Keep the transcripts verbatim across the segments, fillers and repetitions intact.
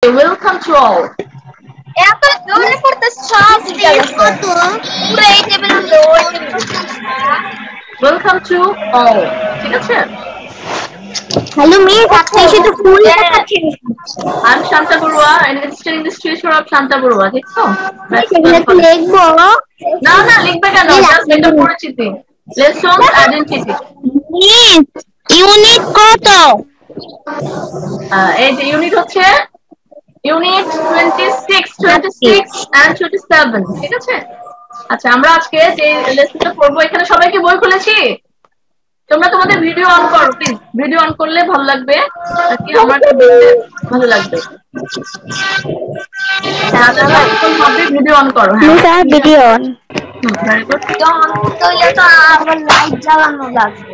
Okay, welcome to all. এত জোরে পড়তে সব কত পুরো এই টেবিলের ওই টেবিলে Welcome to all. ঠিক আছে? হ্যালো মিস আপনি শুধু ফুল দেখাচ্ছেন I'm Shanta Barua and it's still in the teacher of Shanta Barua. দেখছো? সেগুলো কি লিখবো না না লিখবে কেন? জাস্ট এটা পরিচিতি। Lessons identity. মিস ইউনিট কত এই যে ইউনিট হচ্ছে unit twenty-six, twenty-six and twenty-seven. ঠিক আছে? আচ্ছা আমরা আজকে যে লেসনটা পড়বো এখানে সবাই কি বই খুলেছি? তোমরা তোমাদের ভিডিও অন করো প্লিজ। ভিডিও অন করলে ভালো লাগবে। নাকি আমার ভালো লাগবে। ভিডিও অন করো হ্যাঁ sir video on hmm very good on করতে হলে তো আবার লাইট জ্বালানো লাগবে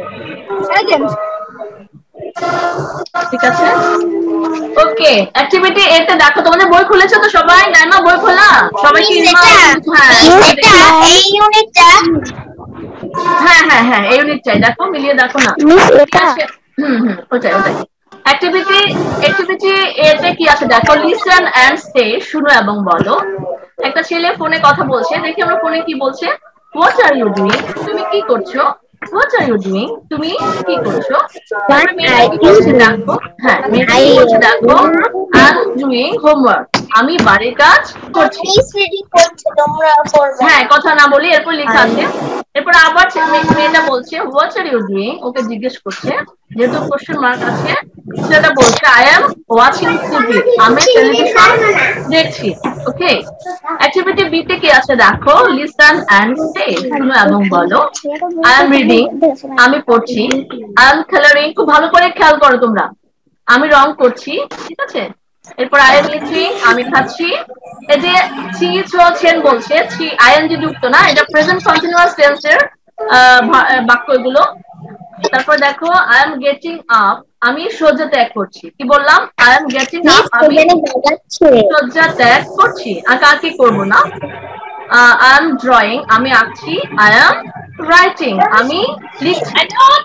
ঠিক আছে ওকে অ্যাক্টিভিটি এতে দেখো তোমাদের বই খুলেছো তো সবাই নাইমা বই খোলা সবাই কি হ্যাঁ এটা এই ইউনিটটা হ্যাঁ হ্যাঁ হ্যাঁ এই ইউনিটটাই দেখো মিলিয়ে দেখো না মিস এটা হুম হুম ওটাই ওটাই অ্যাক্টিভিটি অ্যাক্টিভিটি এতে কি আছে দেখো লিসেন এন্ড সে শুনো এবং বলো একটা ছেলে ফোনে কথা বলছে দেখি আমরা ফোনে কি বলছে হোয়াট আর ইউ ডুইং তুমি কি করছো হোয়াট আর ইউ ডুইং তুমি কি করছো মেয়েটা কি করছে দেখো হ্যাঁ মেয়েটা কি করছে দেখো আই এম ডুইং হোমওয়ার্ক আমি বাড়ির কাজ করছি হ্যাঁ কথা না বলি এরপর লেখা আছে এরপর আবার মেয়েটা বলছে what are you doing okay জিজ্ঞেস করছে যেহেতু কোশ্চেন মার্ক আছে সেটা বলছে আই এম ওয়াচিং টিভি আমি টেলিভিশন দেখছি ওকে অ্যাক্টিভিটি বি তে কি আছে দেখো লিসেন এন্ড সে শুনো এবং বলো আই এম রিডিং আমি পড়ছি আই এম কালারিং খুব ভালো করে খেয়াল করো তোমরা আমি রং করছি ঠিক আছে এরপর আই এম ইটিং আমি খাচ্ছি এই যে ছি ছেন বলছে ছি আইএনজি যুক্ত না এটা প্রেজেন্ট কন্টিনিউয়াস টেন্সের বাক্য এগুলো তারপর দেখো আই এম গেটিং আপ আমি শয্যা ত্যাগ করছি কি বললাম আই এম গেটিং আপ আমি শয্যা ত্যাগ করছি আঁকা আঁকি করবো না আই এম ড্রয়িং আমি আঁকছি আই এম রাইটিং আমি লিখছি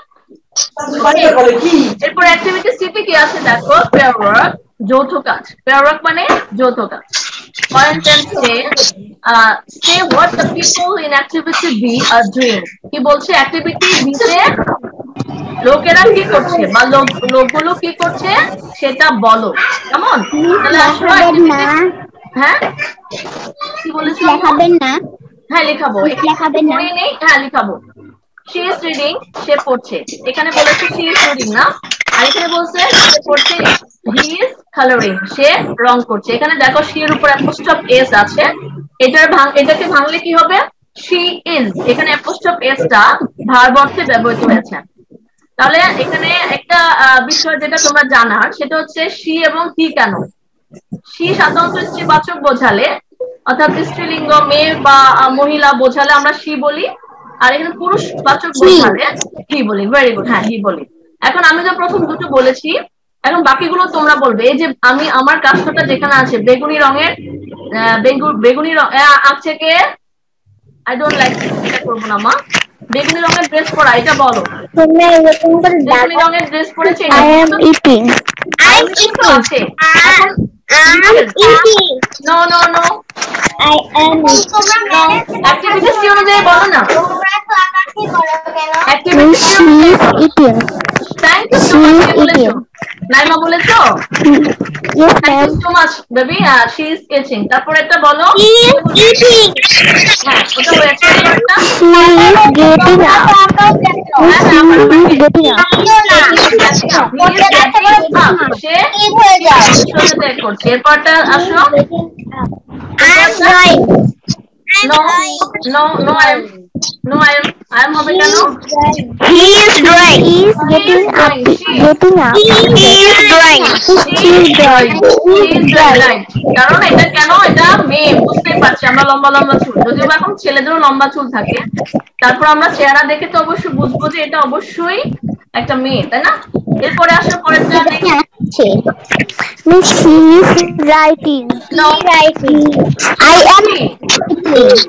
এরপর অ্যাক্টিভিটি সিতে কি আছে দেখো পেয়ার ওয়ার্ক যৌথ কাজ পেয়ার ওয়ার্ক মানে যৌথ কাজ point and say say what the people in activity B are doing কি বলছে অ্যাক্টিভিটি বি তে লোকেরা কি করছে বা লোকগুলো কি করছে সেটা বলো কেমন তাহলে আসলে হ্যাঁ কি বলেছো লেখাবেন না হ্যাঁ লিখাবো লেখাবেন না হ্যাঁ লিখাবো she is reading সে পড়ছে এখানে বলেছে she is reading না আর এখানে বলছে সে পড়ছে he is coloring সে রং করছে এখানে দেখো she এর উপর apostrophe s আছে এটার ভাঙ এটাকে ভাঙলে কি হবে she is এখানে apostrophe s টা ভার্ব অর্থে ব্যবহৃত হয়েছে তাহলে এখানে একটা বিষয় যেটা তোমরা জানার সেটা হচ্ছে she এবং he কেন she সাধারণত স্ত্রীবাচক বোঝালে অর্থাৎ স্ত্রীলিঙ্গ মেয়ে বা মহিলা বোঝালে আমরা she বলি আর এখানে পুরুষ বাচক বোঝালে হি বলি ভেরি গুড হ্যাঁ হি বলি এখন আমি যে প্রথম দুটো বলেছি এখন বাকিগুলো তোমরা বলবে এই যে আমি আমার কাজটা যেখানে আছে বেগুনি রঙের বেগুনি রং আঁকছে কে আই ডোন্ট লাইক এটা করবো না মা বেগুনি রঙের ড্রেস পরা এটা বলো বেগুনি রঙের ড্রেস পরেছে I am eating I am eating আছে এখন no no no I am activities কি অনুযায়ী বলো না activities eating thank you so much কে বলেছো নাইমা বলেছো yes thank ma'am you so much baby she is eating তারপর একটা বলো ইটিং হ্যাঁ ওটা হয়েছে একটা সে কি হয়ে যায় করছে এরপরটা আসো No, no, no, I am, no, I am, I am হবে কেন? He is drawing. He is getting up. Getting up. He is drawing. He is drawing. He is drawing. কারণ এটা কেন এটা মেয়ে বুঝতেই পারছি আমরা লম্বা লম্বা চুল যদিও এখন ছেলেদেরও লম্বা চুল থাকে তারপর আমরা চেহারা দেখে তো অবশ্যই বুঝবো যে এটা অবশ্যই একটা মেয়ে তাই না এরপরে আসলে পরেরটা আছে Miss she is writing. No. Writing. I am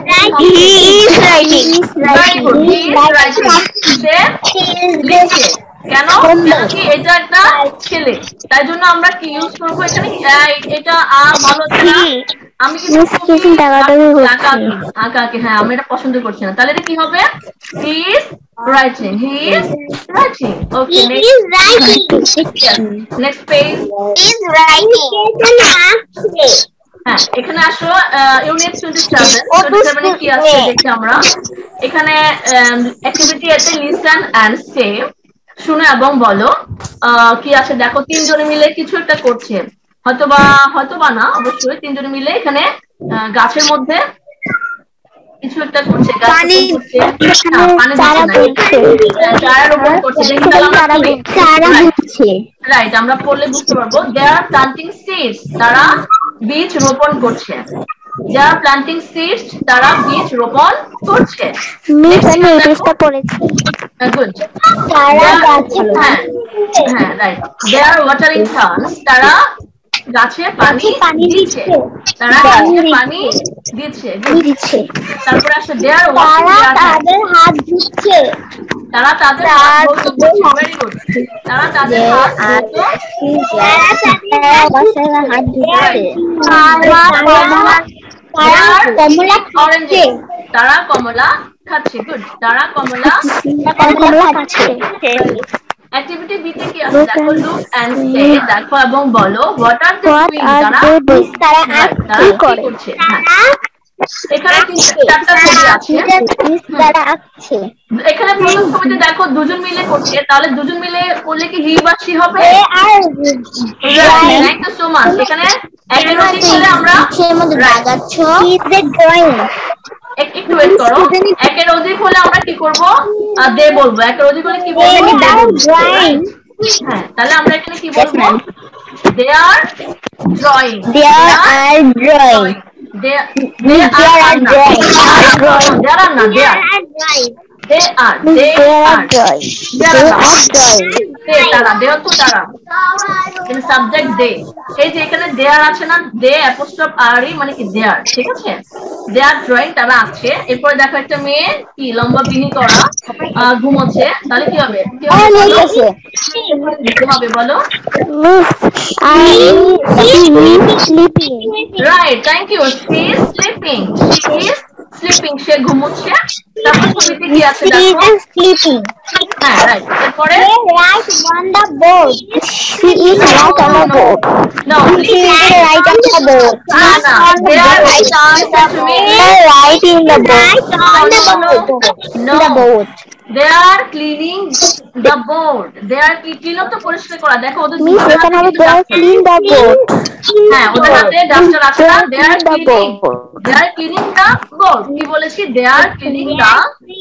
He is writing. Very good. He is writing. সে লিখছে কেন কেন কি এটা একটা ছেলে, তাই জন্য আমরা কি ইউজ করবো এখানে, এটা আ ভালো হচ্ছে না, আমি কিন্তু খুবই আঁকাআঁকি আঁকাআঁকি হ্যাঁ আমি এটা পছন্দ করছি না, তাহলে এটা কি হবে, he is writing, he is writing. Okay next, next page is writing হ্যাঁ এখানে আসো unit twenty seven, twenty seven এ কি আছে দেখি আমরা, এখানে অ্যাক্টিভিটি আছে লিসেন এন্ড সে, শুনো এবং বলো, কি আছে দেখো, তিনজনে মিলে কিছু একটা করছে, হয়তোবা হয়তোবা না অবশ্যই তিনজনে মিলে এখানে গাছের মধ্যে কিছু একটা করছে, গাছ রোপণ করছে, না পানি দিচ্ছে না, চারা রোপণ করছে, দেখি তাহলে আমরা কি চারা দিচ্ছে, রাইট আমরা পড়লে বুঝতে পারবো, দে আর প্লান্টিং সিডস, তারা বীজ রোপণ করছে, যারা প্লান্টিং সিডস তারা বীজ রোপণ করছে, মিস আমি এই পেজটা পড়েছি, গুড, তারা গাছে হ্যাঁ হ্যাঁ right, they are watering plants, তারা গাছে পানি পানি দিচ্ছে, তারা গাছে পানি দিচ্ছে দিচ্ছে, তারপরে আসে দে আর তাদের হাত ধুচ্ছে, তারা তাদের হাত ধুচ্ছে, ভেরি গুড, তারা তাদের হাত ধুচ্ছে, হাত ধুচ্ছে, কমলা খাচ্ছে, তারা কমলা খাচ্ছে, গুড, তারা কমলা কমলা খাচ্ছে। অ্যাক্টিভিটি বি তে কি আছে দেখো, লুক এন্ড সে, দেখো এবং বলো, হোয়াট আর দে ডুইং, তারা তারা কি করছে, হ্যাঁ এখানে চারটা ছবি আছে, তারা আঁকছে, এখানে প্রথম ছবিতে দেখো দুজন মিলে করছে, তাহলে দুজন মিলে করলে কি হি বা সি হবে, থ্যাংক ইউ সো মাচ, এখানে একের অধিক হলে আমরা লাগাচ্ছো ইজ দ্য ড্রয়িং, একটু ওয়েট করো, একের অধিক হলে আমরা কি করব, দে বলবো, একের অধিক হলে কি বলবো, ড্রয়িং, হ্যাঁ তাহলে আমরা এখানে কি বলবো, they are drawing, they are drawing, they they are drawing, they are not, they are they are they are drawing, they are drawing, they তারা they তো তারা, in subject they, এই যে এখানে they are আছে না, they apostrophe are মানে কি they are, ঠিক আছে, they are drawing, তারা আঁকছে, এরপর দেখো একটা মেয়ে কি লম্বা বিনি করা ঘুমোচ্ছে, তাহলে কি হবে, কি হবে বলো, sleeping, right, thank you, she is sleeping, she is sleeping, সে ঘুমোচ্ছে, তারপর ছবিতে কি আছে দেখো, sleeping, হ্যাঁ রাইট, এরপরে write on the board, she is write on the board, no she is write on the board, না না they are write on the board, write in the board, on the board, no the board, they are cleaning the board, they are clean তো পরিষ্কার করা, দেখো ওদের miss এখানে হবে they are clean the board, হ্যাঁ ওদের হাতে ডাস্টার আছে না, they are cleaning, they are cleaning the board, কি বলেছি, they are cleaning the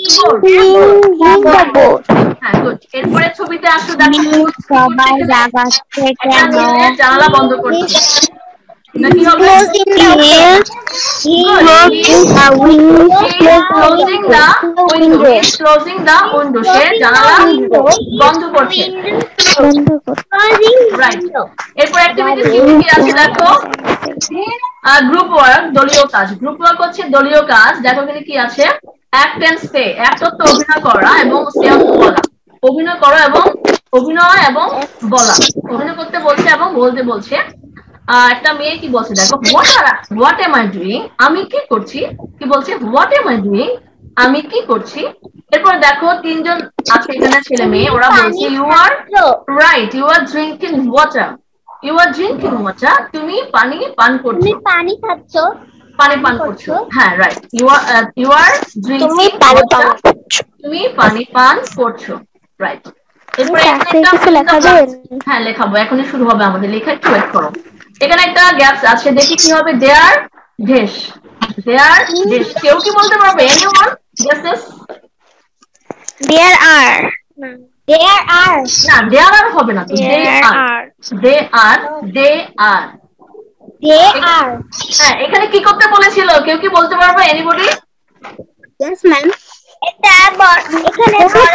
board, হ্যাঁ গুড, এরপরে ছবিতে আসো দেখো সবাই লাগাচ্ছে কেন, জানালা বন্ধ করছে, নাকি হবে closing the window, closing the window, সে জানালা বন্ধ করছে, রাইট, এরপর অ্যাক্টিভিটি সি কি আছে দেখো, গ্রুপ ওয়ার্ক, দলীয় কাজ, গ্রুপ ওয়ার্ক হচ্ছে দলীয় কাজ, দেখো এখানে কি আছে, অ্যাক্ট এন্ড স্টে, অ্যাক্ট অর্থ অভিনয় করা এবং স্টে অর্থ বলা, অভিনয় করো এবং অভিনয় এবং বলা, অভিনয় করতে বলছে এবং বলতে বলছে, একটা মেয়ে কি বলছে দেখো, what are what am I doing, আমি কি করছি, কি বলছে, হোয়াট এম আই ডুইং, আমি কি করছি, এরপর দেখো তিনজন আছে এখানে ছেলে মেয়ে, ওরা বলছে you are right, you are drinking water, you are drinking water, তুমি পানি পান করছো, তুমি পানি খাচ্ছো, পানি পান করছো, হ্যাঁ right, you are you are drinking water, তুমি পানি পান করছো, রাইট, এরপর হ্যাঁ লেখাবো, এখনই শুরু হবে আমাদের লেখা, একটু ওয়েট করো, এখানে একটা গ্যাপস আছে, দেখি কি হবে, দেয়ার দেশ, দেয়ার দেশ, কেউ কি বলতে পারবে, এনিওয়ান গেসেস, দেয়ার আর, দেয়ার আর না, দেয়ার আর হবে না তো, দে আর, দে আর, দে আর, দে আর, হ্যাঁ এখানে কি করতে বলেছিল, কেউ কি বলতে পারবে, এনিবডি, यस ম্যাম, এটা এখানে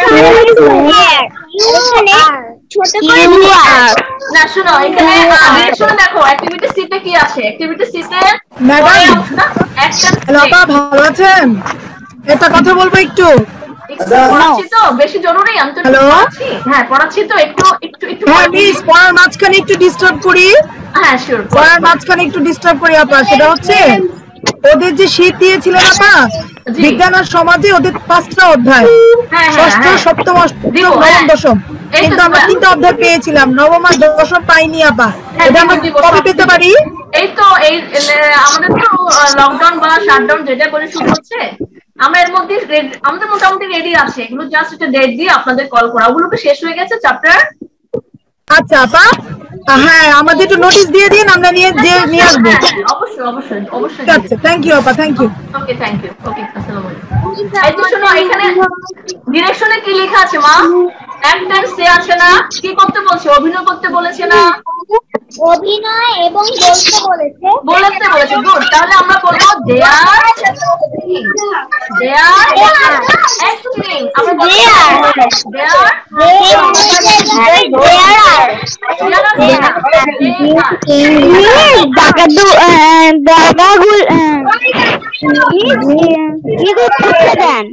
এখানে ছোট করে না, শুনো এখানে আগে শুনো, দেখো অ্যাক্টিভিটি সি তে কি আছে, অ্যাক্টিভিটি সি তে ম্যাডাম, হ্যালো আপা, ভালো আছেন, একটা কথা বলবো একটু, পড়াচ্ছি তো বেশি জরুরি, আমি তো পড়াচ্ছি। হ্যাঁ পড়াচ্ছি তো একটু একটু একটু হ্যাঁ মিস, পড়ার মাঝখানে একটু ডিস্টার্ব করি। হ্যাঁ শিওর, পড়ার মাঝখানে একটু ডিস্টার্ব করি আপা। সেটা হচ্ছে ওদের যে শীত দিয়েছিলেন আপা, বিজ্ঞান আর সমাজে ওদের পাঁচটা অধ্যায়, ষষ্ঠ সপ্তম অষ্টম নবম দশম, কিন্তু আমরা তিনটা অধ্যায় পেয়েছিলাম, নবম আর দশম পাইনি আপা। এটা আমরা কবে পেতে পারি? এই তো এই আমাদের তো লকডাউন বা শাটডাউন যেটা করে শুরু হচ্ছে, আমরা এর মধ্যে আমাদের মোটামুটি রেডি আছে, এগুলো জাস্ট একটা ডেট দিয়ে আপনাদের কল করা, ওগুলো কি শেষ হয়ে গেছে চ্যাপ্টার? আচ্ছা আপা, হ্যাঁ আমাদের একটু নোটিশ দিয়ে দিন, আমরা নিয়ে যে নিয়ে আসবো। অবশ্যই অবশ্যই অবশ্যই। আচ্ছা থ্যাংক ইউ আপা, thank you. Okay thank you. Okay আসসালামু আলাইকুম। এই তো শোনো, এখানে ডিরেকশনে কি লেখা আছে মা? অ্যাক্টেন্স সে আছে না, কি করতে বলছে? অভিনয় করতে বলেছে না? অভিনয় এবং বলতে বলেছে। বলতে বলেছে, গুড। তাহলে আমরা বলবো they R they R acting. আমরা বলবো দে আর দে আর দাগাদু দাগাগুল কি করতে দেন?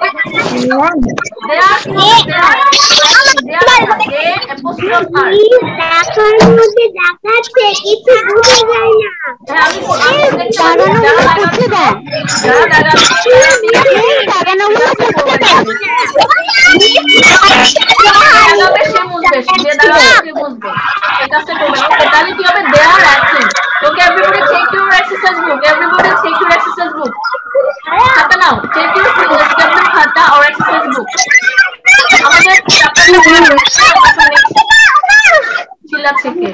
দেখার মধ্যে দেখাচ্ছে, কিছু বুঝে যায় না। দাগানোগুলো করতে দেন, দাগানোগুলো করতে দেন। তাহলে কি হবে? They are acting. Okay, everybody take your exercise book. Everybody take your exercise book. Khata now. Take your step book, khata or exercise book. আমাদের চিল্লাচ্ছে কে?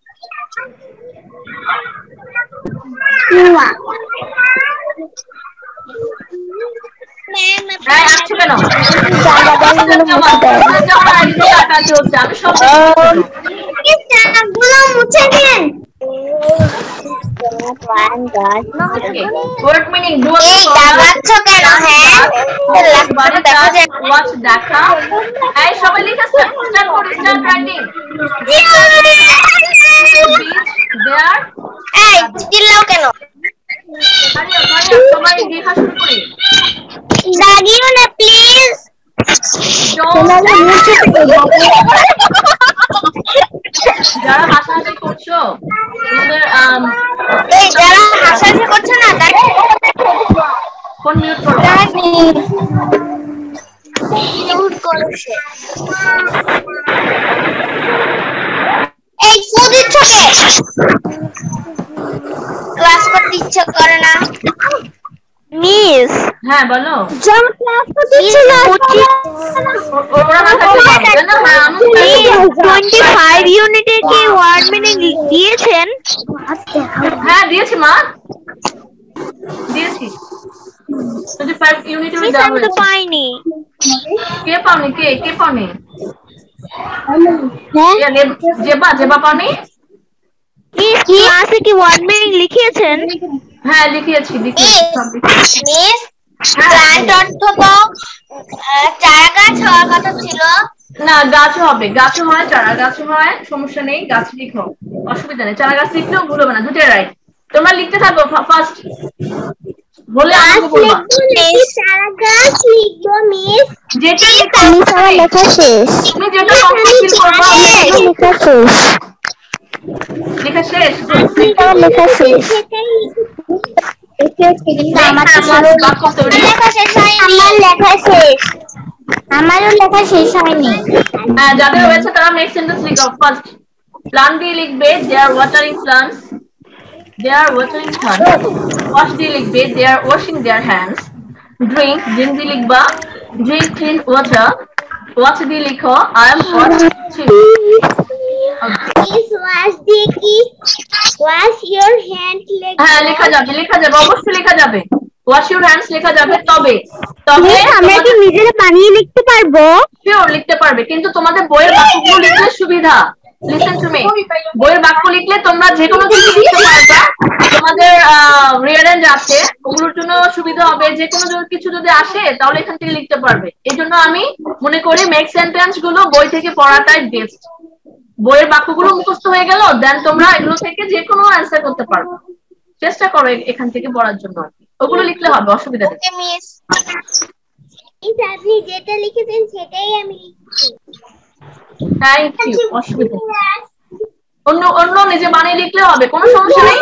সবাই লিখে স্টার্ট করি, স্টার্ট রাইটিং। এই চিল্লাও কেন? সবাই লেখা শুরু করি। দাগিও না প্লিজ। যারা হাসাহাসি করছো, তোমাদের এই যারা হাসাহাসি করছো না, ফোন মিউট করো। মিউট করেছে। এই ফোন দিচ্ছ কে? ক্লাস করতে ইচ্ছা করে না মিস। হ্যাঁ বলো। জাম ক্লাস করতে ইচ্ছা না। ওরা না থাকতে পারবে না। পঁচিশ ইউনিটে কি ওয়ার্ড মিনিং দিয়েছেন? হ্যাঁ দিয়েছি মা, দিয়েছি। পঁচিশ ইউনিটে দেওয়া হয়েছে। আমি তো পাইনি। কে পাওনি? কে কে পাওনি? হ্যাঁ জেবা, জেবা পাওনি? কি ক্লাসে কি ওয়ার্ড মিনিং লিখিয়েছেন? হ্যাঁ লিখিয়েছি, লিখিয়েছি সব লিখিয়েছি। মিস প্ল্যান্ট অর্থ তো চারা গাছ হওয়ার কথা ছিল না। গাছও হবে, গাছও হয়, চারা গাছও হয়, সমস্যা নেই, গাছ লিখো, অসুবিধা নেই। চারা গাছ লিখলেও ভুল হবে না, দুটোই রাইট। তোমরা লিখতে থাকো, ফার্স্ট বলে আমাকে বলবা। চারা গাছ লিখবো মিস। যেটা লেখা শেষ। তুমি যেটা কমপ্লিট করবা লেখা শেষ। লেখা শেষ, লেখা শেষ। আমার লেখা শেষ। আমারও লেখা শেষ হয়নি। হ্যাঁ যাদের হয়েছে তারা নেক্সট সেন্টেন্স লিখো। ফার্স্ট প্লান্ট দিয়ে লিখবে they are watering plants, they are watering plants. Wash দিয়ে লিখবে they are washing their hands. Drink, drink দিয়ে লিখবা ড্রিঙ্ক ক্লিন ওয়াটার। ওয়াচ দিয়ে লিখো আই এম ওয়াচিং। ওয়াশ দিয়ে কি? ওয়াশ ইওর হ্যান্ড লেখা। হ্যাঁ লেখা যাবে, লেখা যাবে, অবশ্যই লেখা যাবে। ওয়াশ ইউর হ্যান্ডস লেখা যাবে। তবে তবে আমরা কি নিজেরা বানিয়ে লিখতে পারবো? শিওর লিখতে পারবে, কিন্তু তোমাদের বইয়ের বাক্যগুলো লিখলে সুবিধা। লিসেন টু মি, বইয়ের বাক্য লিখলে তোমরা যে কোনো কিছু লিখতে পারবা। তোমাদের রিয়ারেঞ্জ আছে, ওগুলোর জন্য সুবিধা হবে। যে কোনো কিছু যদি আসে তাহলে এখান থেকে লিখতে পারবে। এই জন্য আমি মনে করি মেক সেন্টেন্স গুলো বই থেকে পড়াটাই বেস্ট। বইয়ের বাক্যগুলো মুখস্থ হয়ে গেল, দেন তোমরা এগুলো থেকে যে কোনো অ্যান্সার করতে পারবে। চেষ্টা করো এখান থেকে পড়ার জন্য, ওগুলো লিখলে হবে, অসুবিধা নেই। আপনি যেটা লিখেছেন সেটাই আমি লিখছি। Thank you. অসুবিধা নেই, অন্য অন্য নিজে বানিয়ে লিখলে হবে, কোনো সমস্যা নেই।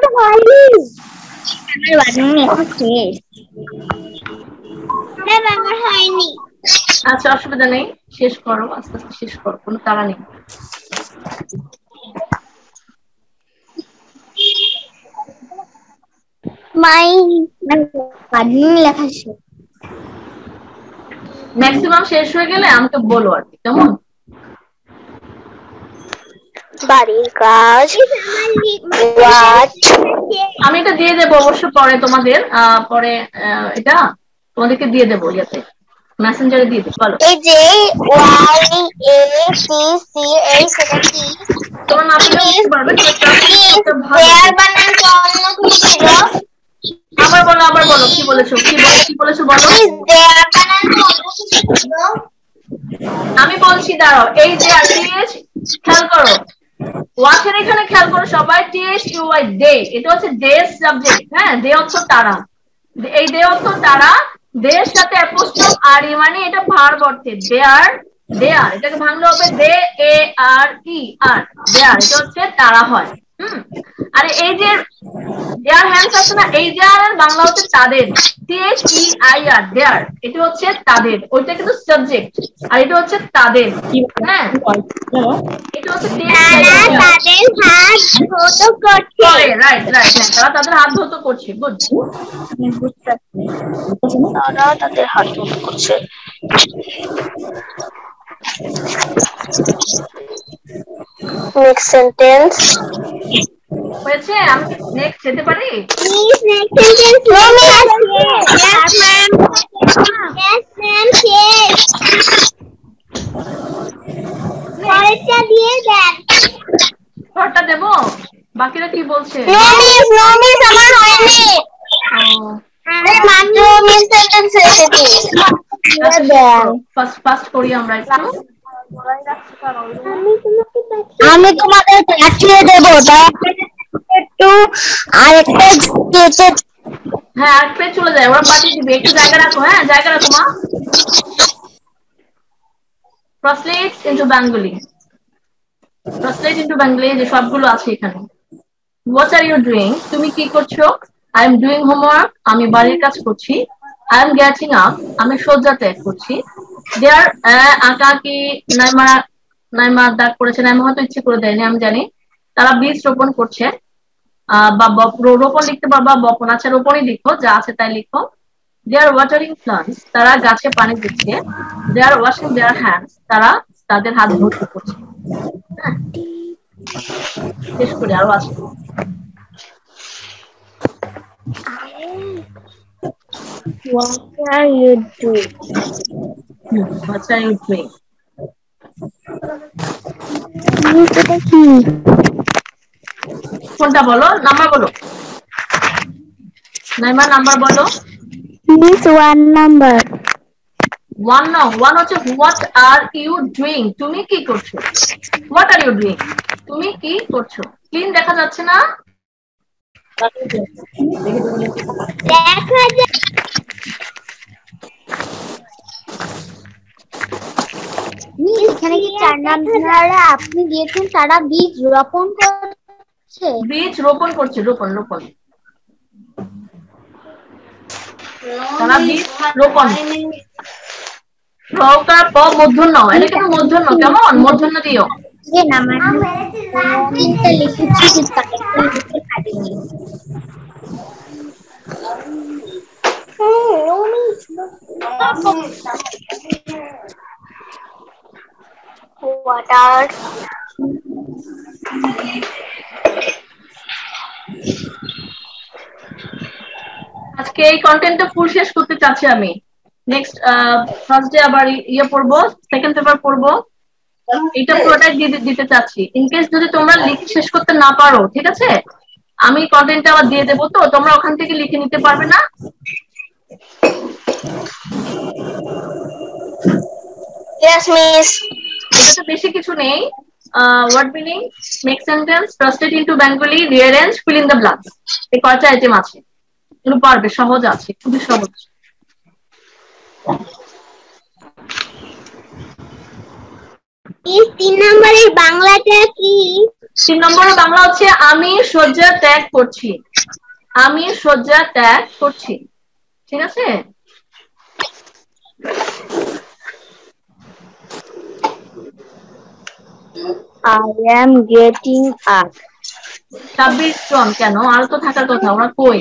হয়নি। আচ্ছা অসুবিধা নেই, শেষ করো, আস্তে আস্তে শেষ করো, কোনো তাড়া নেই। মাই লেখা শেষ, ম্যাক্সিমাম শেষ হয়ে গেলে আমাকে বলো আর কি, কেমন? বাড়ির কাজ আমি এটা দিয়ে দেবো অবশ্য পরে তোমাদের, পরে এটা তোমাদেরকে দিয়ে দেবো, ইয়াতে মেসেঞ্জারে দিয়ে দেবো। বলো এই যে ওয়াই এ সি সি এই সেটা কি? তোমরা না পেলেও লিখতে পারবে, তবে ট্রান্সলেট ভালো। বানান অন্য কি ছিল? আবার বলো, আবার বলো, কি বলেছো, কি বলো, কি বলেছো বলো। আমি বলছি দাঁড়াও, এই যে আর টিএইচ খেয়াল করো, ওয়াচের এখানে খেয়াল করো সবাই, টিএইচ ইউ আই ডে, এটা হচ্ছে ডে সাবজেক্ট, হ্যাঁ, ডে অর্থ তারা, এই ডে অর্থ তারা, দের সাথে অ্যাপোস্ট্রফ আর ই, মানে এটা ভার্ব অর্থে, দে আর, দে আর, এটাকে ভাঙলে হবে দে এ আর ই আর, দে আর, এটা হচ্ছে তারা হয়। হুম, আর এই যে দেয়ার হ্যান্ডস আছে না, এই দেয়ার আর বাংলা হচ্ছে তাদের, টি এইচ ই আই আর, দেয়ার, এটা হচ্ছে তাদের, ওইটা কিন্তু সাবজেক্ট, আর এটা হচ্ছে তাদের, হ্যাঁ, এটা হচ্ছে তারা তাদের হাত ধৌত করছে, রাইট রাইট, হ্যাঁ, তারা তাদের হাত ধৌত করছে, গুড, তারা তাদের হাত ধৌত করছে। নেক্সট সেন্টেন্স হয়েছে? আমি কি নেক্সট যেতে পারি? প্লিজ নেক্সট সেন্টেন্স রমি আছে। यस ম্যাম, यस ম্যাম, শেষ, পরেরটা দিয়ে দেন। পরেরটা দেব, বাকিরা কি বলছে? নো মিস, নো মিস, আমার হয়নি, আরে মাত্র মিস সেন্টেন্স এসেছে। ফার্স্ট ফার্স্ট করি আমরা একটু, আমি তোমাদের পাঠিয়ে দেব, একটু আরেকটা কেটে, হ্যাঁ আর পেজ চলে যায়, ওরা পাঠিয়ে দিবে, একটু জায়গা রাখো, হ্যাঁ জায়গা রাখো মা। Translate into Bengali, translate into Bengali, যে সবগুলো আছে এখানে। হোয়াট আর ইউ ডুইং, তুমি কি করছো? আই এম ডুইং হোমওয়ার্ক, আমি বাড়ির কাজ করছি। আই এম গেটিং আপ, আমি শয্যা ত্যাগ করছি। দেয়ার আঁকা কি নাইমা, নাইমা দাগ করেছে, নাইমা হয়তো ইচ্ছে করে দেয়নি, আমি জানি। তারা বীজ রোপণ করছে, বা রোপণ লিখতে পারবা, বপন, আচ্ছা রোপণই লিখো, যা আছে তাই লিখো। দে আর ওয়াটারিং প্লান্টস, তারা গাছে পানি দিচ্ছে। দে আর ওয়াশিং দেয়ার হ্যান্ডস, তারা তাদের হাত ধৌত করছে। হ্যাঁ, শেষ করি, আরো আছে। What are you doing? What are you doing? কোনটা বলো, নাম্বার বলো, নাইমা নাম্বার বলো। Please one number. ওয়ান নাও, ওয়ান হচ্ছে হোয়াট আর ইউ ডুইং, তুমি কি করছো? হোয়াট আর ইউ ডুইং, তুমি কি করছো? ক্লিন দেখা যাচ্ছে না? দেখা যায়। এখানে কি চার নাম্বারে আপনি দিয়েছেন তারা বীজ রোপণ করছে? বীজ রোপণ করছে, রোপণ রোপণ, তারা বীজ রোপণ। রকার প মূর্ধন্য, এটা কিন্তু মূর্ধন্য, কেমন মূর্ধন্য দিও। যে না মানে তিনটা লিখেছি কিন্তু একটা লিখতে পারিনি। What are আজকে এই কন্টেন্টটা ফুল শেষ করতে চাচ্ছি আমি। নেক্সট ফার্স্ট ডে আবার ইয়ে পড়বো, সেকেন্ড পেপার পড়বো, এটা পুরোটাই দিতে চাচ্ছি। ইনকেস যদি তোমরা লিখে শেষ করতে না পারো, ঠিক আছে, আমি কন্টেন্টটা আবার দিয়ে দেবো, তো তোমরা ওখান থেকে লিখে নিতে পারবে না? Yes miss. এটা তো বেশি কিছু নেই, word meaning, make sentence, translate into Bengali, rearrange, fill in the blanks, এই কয়টা আইটেম আছে, এগুলো পারবে, সহজ আছে, খুবই সহজ। মিস তিন নম্বরের বাংলাটা কি? তিন নম্বরের বাংলা হচ্ছে আমি শয্যা ত্যাগ করছি। আমি শয্যা ত্যাগ করছি, ঠিক আছে? I am getting up. ছাব্বিশ জন কেন? আরো তো থাকার কথা, ওরা কই?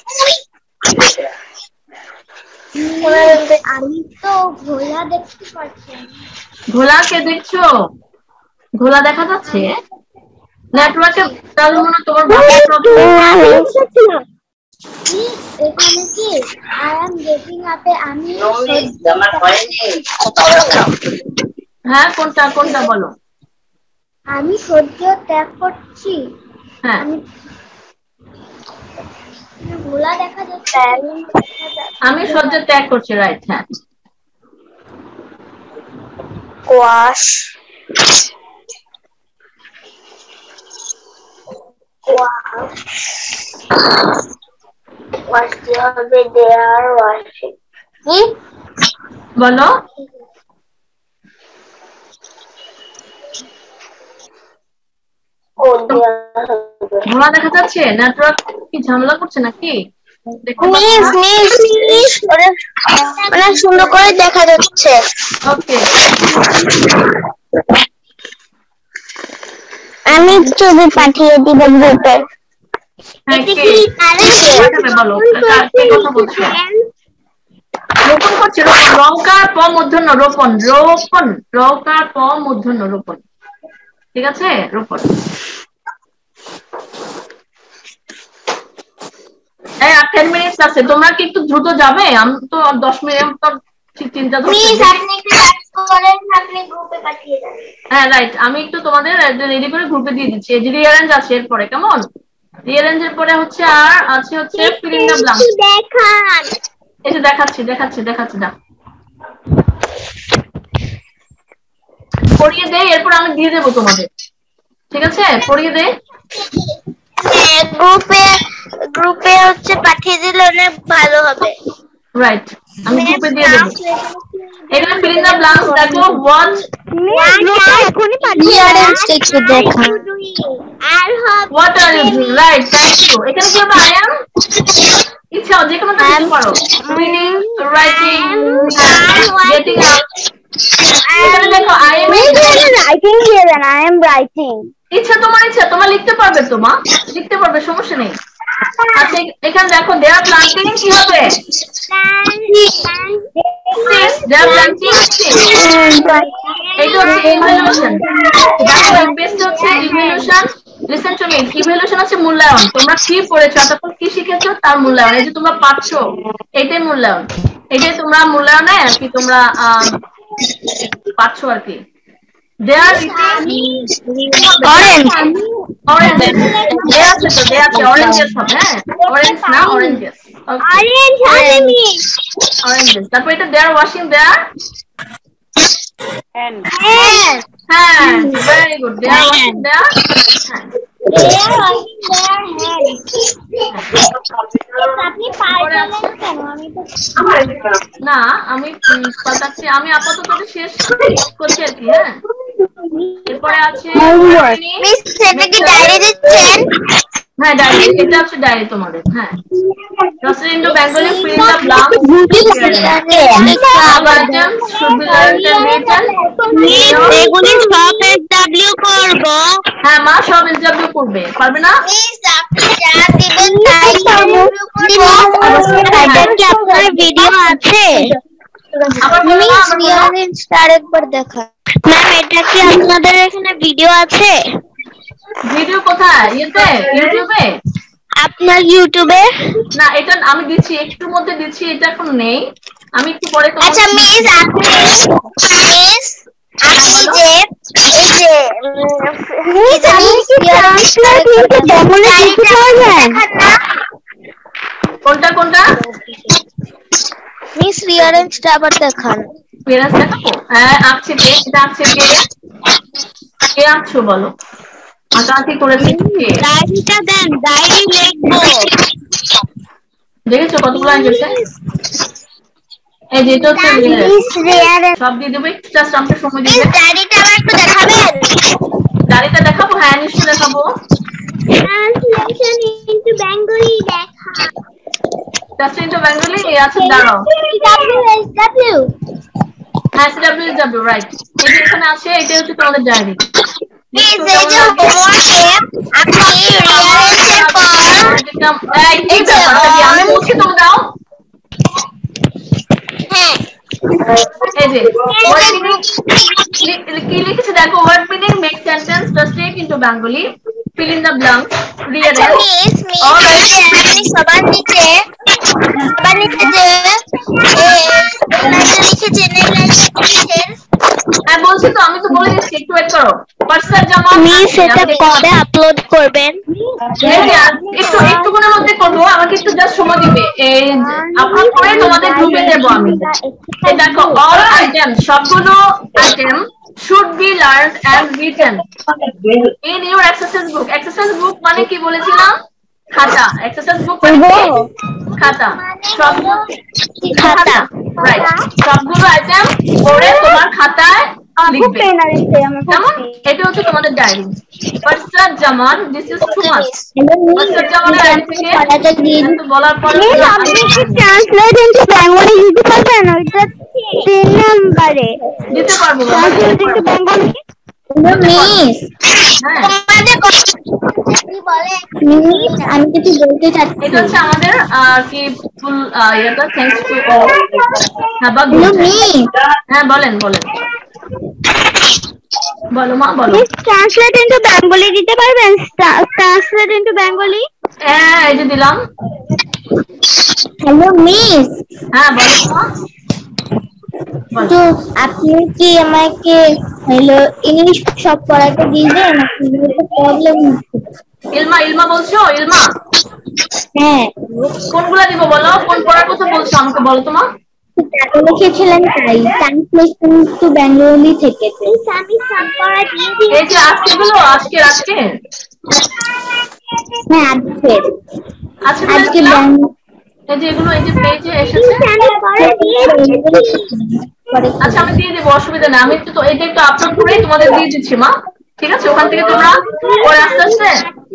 আমি তো ঘোড়া দেখতে পাচ্ছি। ঘোড়াকে দেখছো? ঘোড়া দেখা যাচ্ছে? নেটওয়ার্কে তাহলে মনে হয় তোমার বাসার প্রবলেম। এখানে কি I am getting up এ আমি হ্যাঁ, কোনটা কোনটা বলো? আমি সহ্য ত্যাগ করছি। হ্যাঁ, ঘোড়া দেখা যাচ্ছে। আমি সহ্য ত্যাগ করছি, রাইট। হ্যাঁ, Wash. Wash. Wash হবে দেয়ার ওয়াশিং। কি বলো। ও দেয়ার ঘোড়া দেখা যাচ্ছে? নেটওয়ার্ক কি ঝামেলা করছে নাকি? মিস মিস মিস ওরা অনেক সুন্দর করে দেখা যাচ্ছে। ওকে, আমি ছবি পাঠিয়ে দিব গ্রুপে। হ্যাঁ, কে পাঠাবে বলো? কে কথা বলছো? রোপণ করছে, রোপণ। রকার প মূর্ধন্য রোপণ, রোপণ। রকার প মূর্ধন্য রোপণ, ঠিক আছে? রোপণ। এই আর টেন মিনিটস আছে, তোমরা কি একটু দ্রুত যাবে? আমি তো দশ মিনিট তো চিন্তা করছি। আপনি একটু কাজ করেন, আপনি গ্রুপে পাঠিয়ে দেন। হ্যাঁ, রাইট। আমি একটু তোমাদের রেডি করে গ্রুপে দিয়ে দিচ্ছি। এই যে রিঅ্যারেঞ্জ আছে এরপরে, কেমন? রিঅ্যারেঞ্জের পরে হচ্ছে আর আছে হচ্ছে ফিল ইন দ্য ব্ল্যাঙ্কস। দেখান। এই যে দেখাচ্ছি দেখাচ্ছি দেখাচ্ছি দাও। পড়িয়ে দেই, এরপর আমি দিয়ে দেবো তোমাদের, ঠিক আছে? পড়িয়ে দেই। গ্রুপে গ্রুপে হচ্ছে পাঠিয়ে দিলে অনেক ভালো হবে। রাইট, আমি গ্রুপে দিয়ে দেবো। এখানে ফিল ইন দ্য ব্ল্যাঙ্কস দেখো। হোয়াট রিঅ্যারেঞ্জ একটু দেখান। আর হবে what are you doing? Right, thank you. এখানে কি হবে? আই এম, ইচ্ছা যে কোনো একটা দিতে পারো। Reading, writing, getting up. এখানে দেখো আই এম রাইটিং দিয়ে দেন। I am writing. ইচ্ছা, তোমার ইচ্ছা, তোমার লিখতে পারবে, তোমা লিখতে পারবে, সমস্যা নেই। আচ্ছা, এখানে দেখো দে আর প্লান্টিং, কি হবে? They are planting. এটা হচ্ছে ইভ্যালুয়েশন। দেখো এই পেজটা হচ্ছে evaluation. Listen to me. Evaluation হচ্ছে মূল্যায়ন। তোমরা কি পড়েছো, এতক্ষণ কি শিখেছো তার মূল্যায়ন। এই যে তোমরা পাচ্ছো, এটাই মূল্যায়ন। এটাই তোমরা মূল্যায়নে আর কি তোমরা পাচ্ছো আর কি। They are eating orange. Orange. They are তো they are oranges হবে, হ্যাঁ? Orange না, oranges. Orange হবে মিস। Oranges. তারপর এটা they are washing their hands. Hands. Very good. They are washing their hands. They are washing their hands. আপনি পারবেন কেন? আমি তো না, আমি পাঠাচ্ছি। আমি আপাতত শেষ করছি আর কি। হ্যাঁ, এরপরে আছে মিস সেটা কি ডায়েরি দিচ্ছেন? হ্যাঁ, ডায়েরি। এটা হচ্ছে ডায়েরি তোমাদের। হ্যাঁ, Translate into Bengali, fill in the blanks. Items should be learned and written. এগুলি সব এসডব্লিউ করব। হ্যাঁ মা, সব এসডব্লিউ করবে, পারবে না? মিস আপনি যা দিবেন তাই এসডব্লিউ করব। এটা কি আপনার ভিডিও আছে? আবার বলো না, আবার বলো। রিঅ্যারেঞ্জ আরেকবার দেখা। ম্যাম এটা কি আপনাদের এখানে ভিডিও আছে? ভিডিও কোথায়? ইয়েতে, ইউটিউবে? আপনার ইউটিউবে? না, এটা আমি দিচ্ছি, একটু মধ্যে দিচ্ছি, এটা এখন নেই। আমি একটু পরে তোমাকে। আচ্ছা মিস আপনি মিস আপনি যে এই যে মিস আপনি কি ট্রান্সলেট লিখে ডেমোলে দিতে পারবেন? কোনটা কোনটা? মিস রিঅ্যারেঞ্জটা আবার দেখান। রিঅ্যারেঞ্জ দেখাবো? হ্যাঁ, আঁকছে কে? এটা আঁকছে কে? কে আঁকছো বলো? আঁকাআঁকি করেছে কে? ডায়েরিটা দেন, ডায়েরি লিখবো। দেখেছো কতগুলো আঁকেছে? এই যে এটা হচ্ছে সব দিয়ে দেবো, জাস্ট আমাকে সময় দিবে। ডায়েরিটা আবার একটু দেখাবেন? ডায়েরিটা দেখাবো, হ্যাঁ নিশ্চয়ই দেখাবো। ট্রান্সলেশন ইনটু বেঙ্গলি দেখা। ট্রান্সলেশন ইনটু বেঙ্গলি আছে, দাঁড়াও। ডব্লিউ হ্যাঁ ডব্লিউ ডব্লিউ রাইট। এই যে এখানে আছে, এটা হচ্ছে তোমাদের ডায়েরি। এই যে যে হোমওয়ার্কে আপনি রিয়ারেন্সের পর এই যে আমি বলছি তুমি দাও। হ্যাঁ এই যে ওয়ার্ড মিনিং কি লিখেছে দেখো, word meaning make sentence translate into Bengali, fill in the blanks, rearrange miss miss all এই যে আপনি সবার নিচে সবার নিচে যে ইংরেজি লিখেছেন লিখেছেন। হ্যাঁ বলছি তো, আমি তো বলে দিচ্ছি, একটু ওয়েট করো। পার্সার জামা মিস এটা কবে আপলোড করবেন? একটু একটুক্ষণের মধ্যে করবো, আমাকে একটু জাস্ট সময় দিবে। এই আপলোড করে তোমাদের গ্রুপে দেবো আমি। এই দেখো অল আইটেম, সবগুলো item should be learned and written in your exercise book. Exercise book মানে কি বলেছিলাম? খাতা। এক্সারসাইজ বুক মানে খাতা। সবগুলো খাতা, রাইট। সবগুলো আইটেম পড়ে তোমার খাতায় লিখবে। কেমন? এটা হচ্ছে তোমাদের diary. Farsad Zaman, this is too much. Farsad জামানের ডায়েরি থেকে তো বলার পরে আপনি কি ট্রান্সলেট ইনটু বেঙ্গলি দিতে পারবেন? ওইটা তিন নম্বরে দিতে পারবো। ট্রান্সলেট ইনটু বেঙ্গলি মিস তোমাদের কি বলে মিস, আমি কিছু বলতে চাচ্ছি। এটা হচ্ছে আমাদের কি ফুল ইয়াটা, থ্যাঙ্কস টু অল। হ্যাঁ বাবু মিস, হ্যাঁ বলেন বলেন বলো মা বলো। ট্রান্সলেট ইনটু বেঙ্গলি দিতে পারবেন? Translate into Bengali. হ্যাঁ এই যে দিলাম। Hello miss. হ্যাঁ বলো মা। তো আপনি কি আমাকে হ্যালো ইংলিশ সব পড়াতে দিবেন? প্রবলেম ইলমা, ইলমা বলছো? ইলমা হ্যাঁ, কোনগুলা দিব বলো, কোন পড়ার কথা বলছো আমাকে বলো তো মা। লিখেছিলেন তাই ট্রান্সলেশন টু বেঙ্গলি থেকে। আমি সব পড়া দিয়ে দিই। এই যে আজকে গুলো, আজকে আজকে হ্যাঁ আজকে আজকে আজকে এই যে এগুলো এই যে পেজে এসেছে। আমি পড়া দিয়ে দিচ্ছি। আচ্ছা আমি দিয়ে দেবো, অসুবিধা নেই। আমি তো এটা একটু আপলোড করেই তোমাদের দিয়ে দিচ্ছি মা, ঠিক আছে? ওখান থেকে তোমরা পরে আস্তে আস্তে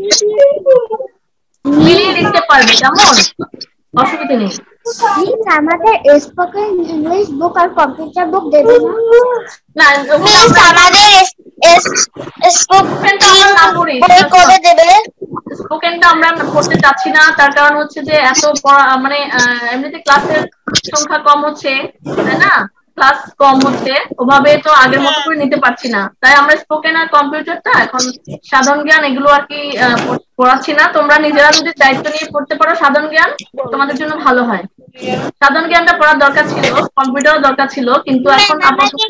মিলিয়ে লিখতে পারবে, কেমন? অসুবিধা নেই। আমাদের স্পোকেন ইংলিশ বুক আর কম্পিউটার বুক দেবে না? মিস আমাদের স্পোকেনটা আমরা না পড়ি, বই কবে দেবে? স্পোকেনটা আমরা পড়তে চাচ্ছি না, তার কারণ হচ্ছে যে এত মানে এমনিতে ক্লাসের সংখ্যা কম হচ্ছে, তাই না? ক্লাস কম হচ্ছে, ওভাবে তো আগের মতো করে নিতে পারছি না। তাই আমরা স্পোকেন আর কম্পিউটারটা এখন সাধারণ জ্ঞান এগুলো আর কি পড়াচ্ছি না। তোমরা নিজেরা যদি দায়িত্ব নিয়ে পড়তে পারো সাধারণ জ্ঞান, তোমাদের জন্য ভালো হয়। সাধারণ জ্ঞানটা পড়ার দরকার ছিল, কম্পিউটারও দরকার ছিল, কিন্তু এখন আপাতত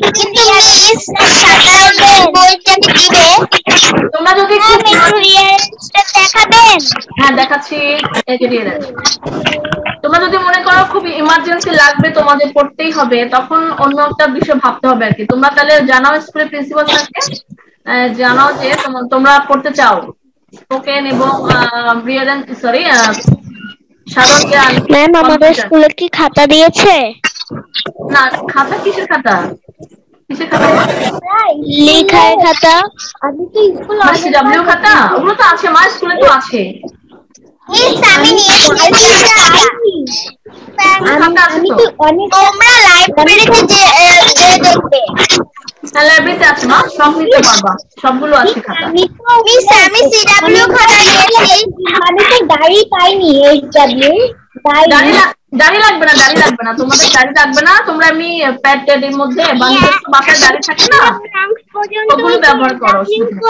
তোমরা যদি দেখাবেন। হ্যাঁ দেখাচ্ছি, এই যে তোমরা যদি মনে করো খুব ইমার্জেন্সি লাগবে, তোমাদের পড়তেই হবে, তখন অন্য একটা বিষয় ভাবতে হবে আর কি। তোমরা তাহলে জানাও স্কুলের প্রিন্সিপাল স্যারকে, জানাও যে তোমরা পড়তে চাও স্পোকেন এবং সরি সাধারণ জ্ঞান। ম্যাম আমাদের স্কুলে কি খাতা দিয়েছে? না খাতা, কিসের খাতা? কিসের খাতা? লেখার খাতা। আমি তো স্কুলে ডব্লিউ খাতা, ওগুলো তো আছে মা, স্কুলে তো আছে। আমি নিয়েছি আমি তো অনেক। তোমরা লাইব্রেরিতে যে যে দেখবে, লাইব্রেরিতে আছে মা, সব নিতে পারবা, সবগুলো আছে খাতা। মিস আমি সিডব্লিউ খাতা নিয়েছি। আমি তো ডায়েরি পাইনি। এইচডব্লিউ ডায়েরি ডায়েরি লাগবে না, ডায়েরি লাগবে না, তোমাদের ডায়েরি লাগবে না। তোমরা এমনি প্যাড ট্যাডের মধ্যে বানিয়ে বাসায় ডায়েরি থাকে না, ওগুলো ব্যবহার করো।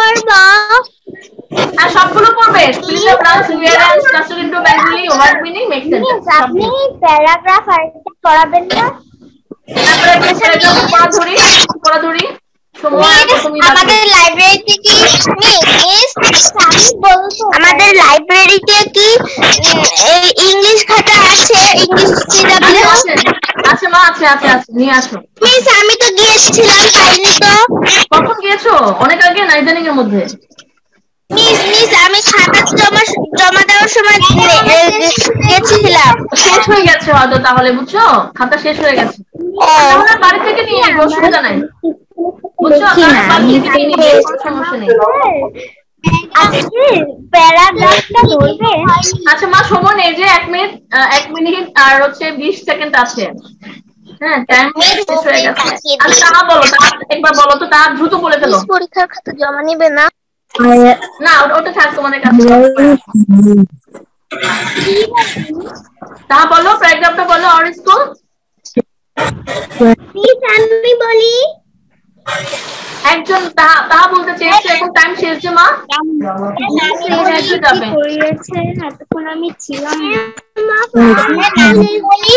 হ্যাঁ সবগুলো পড়বে। Fill the blanks, rearrange, translate into Bengali, word meaning, make sentence. আপনি প্যারাগ্রাফ আরেকটা পড়াবেন না? তারপরে প্যারাগ্রাফ পড়া ধরি পড়া ধরি আমাদের লাইব্রেরিতে কি মিস আমি বলবো, আমাদের লাইব্রেরিতে কি ইংলিশ খাতা আছে? ইংলিশ সিডব্লিউ আছে আছে মা, আছে আছে আছে, নিয়ে আসো। মিস আমি তো গিয়েছিলাম, পাইনি তো। কখন গিয়েছো? অনেক আগে না, ইদানিং এর মধ্যে। মিস মিস আমি খাতা জমা জমা দেওয়ার সময় গিয়েছিলাম। শেষ হয়ে গেছে হয়তো, তাহলে বুঝছো, খাতা শেষ হয়ে গেছে। আমরা বাড়ি থেকে নিয়ে আসবো, অসুবিধা নাই, বুঝছো, আপনারা বাড়ি থেকে নিয়ে নিবে, কোনো সমস্যা নেই। আচ্ছা মা সময় নেই যে, এক মিনিট এক মিনিট আর হচ্ছে বিশ সেকেন্ড আছে। হ্যাঁ টাইম শেষ হয়ে গেছে। আচ্ছা তাহা বলো, একবার বলো তো, তাহা দ্রুত বলে ফেলো। পরীক্ষার খাতা জমা নিবে না? না ওটা থাক তোমাদের কাছে। তাহা বলো, প্যারাগ্রাফটা বলো। আর স্কুল আমি বলি, একজন তাহা তাহা বলতে চেয়েছে, এখন টাইম শেষ যে মা, যাবে। এতক্ষণ আমি ছিলাম না। বলি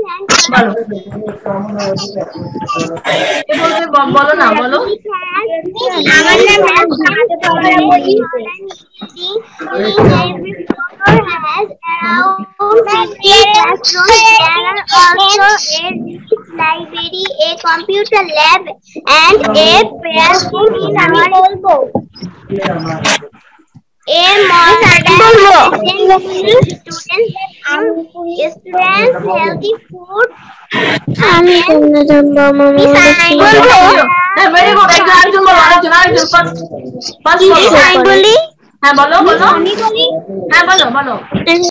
বলো না, বলো। আমার নাম বলি। has around fifty classrooms. There are also a research library, a computer lab, and a prayer room in our school. A modern students students healthy food. আমি তোমরা জানবো মামা ভেরি গুড। একজন আরেকজন বলো, আরেকজন আরেকজন ফার্স্ট ফার্স্ট বলো। বলি। হ্যাঁ বলো বলো। আমি বলি। হ্যাঁ বলো বলো।